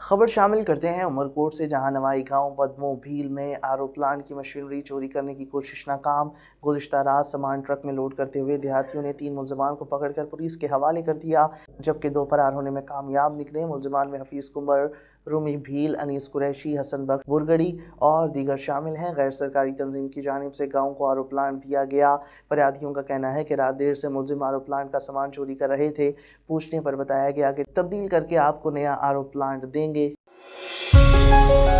खबर शामिल करते हैं उमरकोट से, जहां नवाई गांव बदमो भील में आरओ प्लांट की मशीनरी चोरी करने की कोशिश नाकाम। गुज़िश्ता रात सामान ट्रक में लोड करते हुए देहातियों ने 3 मुलजमान को पकड़कर पुलिस के हवाले कर दिया, जबकि 2 फरार होने में कामयाब निकले। मुलजमान में हफीज़ कुंबर, रूमी भील, अनीस कुरैशी, हसन बख्श बुरगड़ी और दीगर शामिल हैं। गैर सरकारी तंजीम की जानिब से गाँव को आरओ प्लांट दिया गया। फरियादियों का कहना है कि रात देर से मुलजिम आरओ प्लांट का सामान चोरी कर रहे थे। पूछने पर बताया गया कि तब्दील करके आपको नया आरओ प्लांट देंगे।